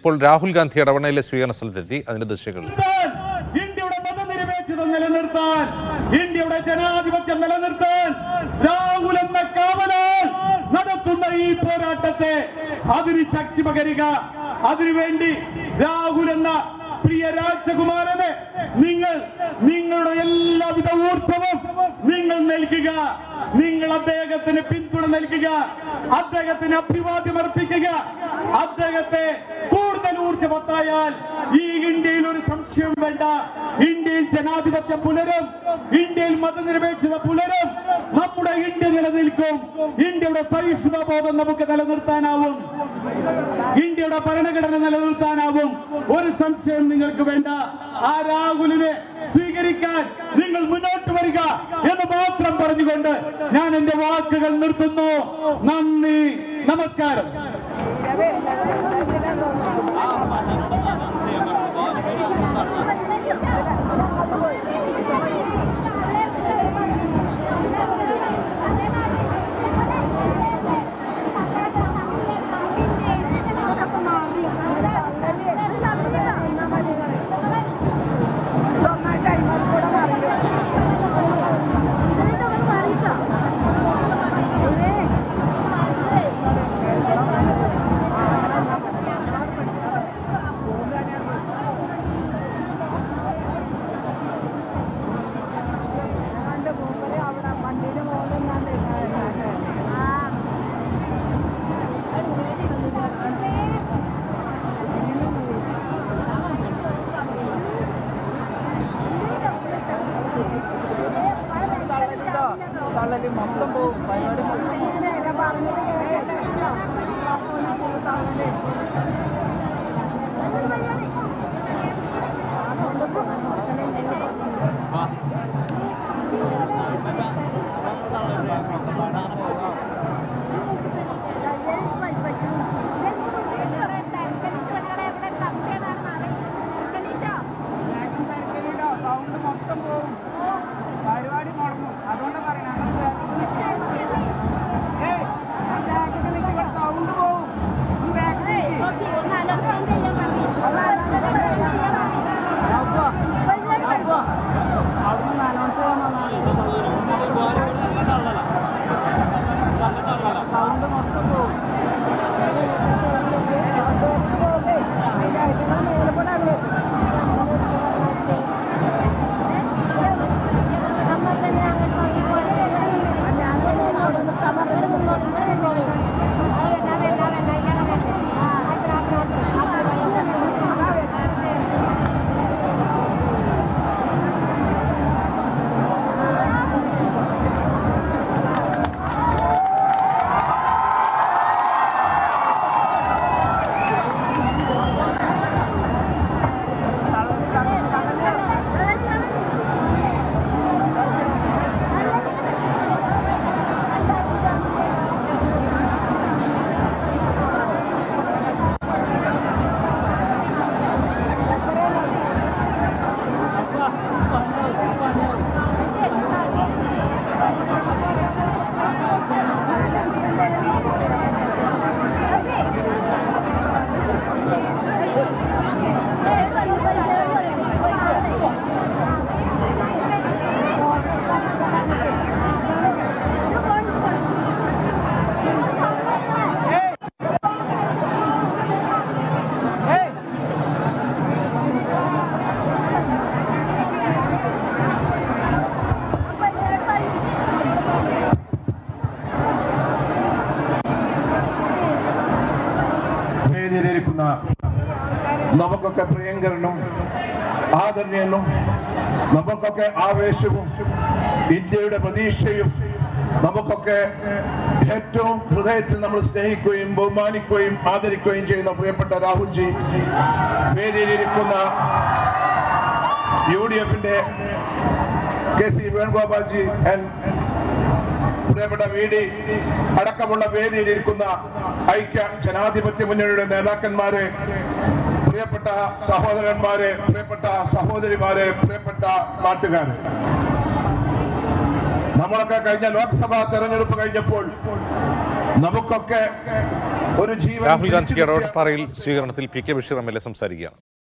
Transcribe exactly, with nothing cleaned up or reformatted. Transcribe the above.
ഇപ്പോൾ രാഹുൽ ഗാന്ധി ഇടവണ്ണയിലെ സ്വീകരണ സ്ഥലത്തെത്തി. അതിന്റെ ദൃശ്യങ്ങൾ. ഇന്ത്യയുടെ മതനിരപേക്ഷത നിലനിർത്താൻ, ഇന്ത്യയുടെ ജനാധിപത്യം നിലനിർത്താൻ രാഹുൽ എന്ന കാവലാൾ നടത്തുന്ന ഈ പോരാട്ടത്തെ അതിന് ശക്തി പകരുക. അതിനുവേണ്ടി രാഹുൽ എന്ന പ്രിയ രാജകുമാരന് നിങ്ങൾ നിങ്ങളുടെ എല്ലാവിധ ഊർജവും നിങ്ങൾ നൽകുക. നിങ്ങൾ അദ്ദേഹത്തിന് പിന്തുണ നൽകുക, അദ്ദേഹത്തിന് അഭിവാദ്യം അർപ്പിക്കുക. അദ്ദേഹത്തെ കൂടുതൽ ഊർജവത്തായാൽ ഈ ഇന്ത്യയിൽ ഒരു സംശയം വേണ്ട. ഇന്ത്യയിൽ ജനാധിപത്യം പുലരും, ഇന്ത്യയിൽ മതനിരപേക്ഷത പുലരും, നമ്മുടെ ഇന്ത്യ നിലനിൽക്കും. ഇന്ത്യയുടെ സഹിഷ്ണുതാബോധം നമുക്ക് നിലനിർത്താനാവും, ഇന്ത്യയുടെ ഭരണഘടന നിലനിർത്താനാവും. ഒരു സംശയം നിങ്ങൾക്ക് വേണ്ട. ആ രാഹുലിനെ സ്വീകരിക്കാൻ നിങ്ങൾ മുന്നോട്ട് വരിക എന്ന് മാത്രം പറഞ്ഞുകൊണ്ട് ഞാൻ എന്റെ വാക്കുകൾ നിർത്തുന്നു. നന്ദി, നമസ്കാരം. മൊത്തം പോകും പരിപാടി സൗണ്ട് മൊത്തം പോകും, പരിപാടി മുടങ്ങും. അതുകൊണ്ട് പറയണ സൗണ്ട് പോകും. അവിടുന്ന് അനൗൺസ് ചെയ്യാൻ സൗണ്ട് മൊത്തം പോകും. നമുക്കൊക്കെ പ്രിയങ്കരനും ആദരണീയനും നമുക്കൊക്കെ ആവേശവും ഇന്ത്യയുടെ പ്രതീക്ഷയും നമുക്കൊക്കെ ഏറ്റവും ഹൃദയത്തിൽ നമ്മൾ സ്നേഹിക്കുകയും ബഹുമാനിക്കുകയും ആദരിക്കുകയും ചെയ്യുന്ന പ്രിയപ്പെട്ട രാഹുൽജി, വേദിയിലിരിക്കുന്ന യു ഡി എഫിന്റെ കെ സി വേണുഗോപാൽജി, പ്രിയപ്പെട്ട വി ഡി അടക്കമുള്ള വേദിയിലിരിക്കുന്ന ഐക്യ ജനാധിപത്യ മുന്നണിയുടെ നേതാക്കന്മാരെ, പ്രിയപ്പെട്ട സഹോദരന്മാരെ, പ്രിയപ്പെട്ട സഹോദരിമാരെ, പ്രിയപ്പെട്ട നാട്ടുകാരെ, നമ്മളൊക്കെ കഴിഞ്ഞ ലോക്സഭാ തെരഞ്ഞെടുപ്പ് കഴിഞ്ഞപ്പോൾ നമുക്കൊക്കെ ഒരു ജീവൻ രാഹുൽ ഗാന്ധി എടവണ്ണപ്പാറയിൽ സ്വീകരണത്തിൽ P K Basheer M L A സംസാരിക്കുകയാണ്.